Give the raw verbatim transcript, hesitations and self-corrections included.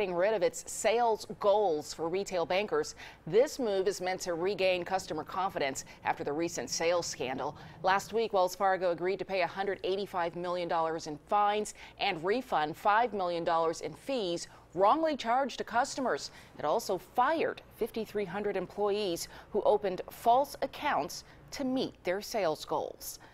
getting rid of its sales goals for retail bankers. This move is meant to regain customer confidence after the recent sales scandal. Last week, Wells Fargo agreed to pay one hundred eighty-five million dollars in fines and refund five million dollars in fees wrongly charged to customers. It also fired five thousand three hundred employees who opened false accounts to meet their sales goals.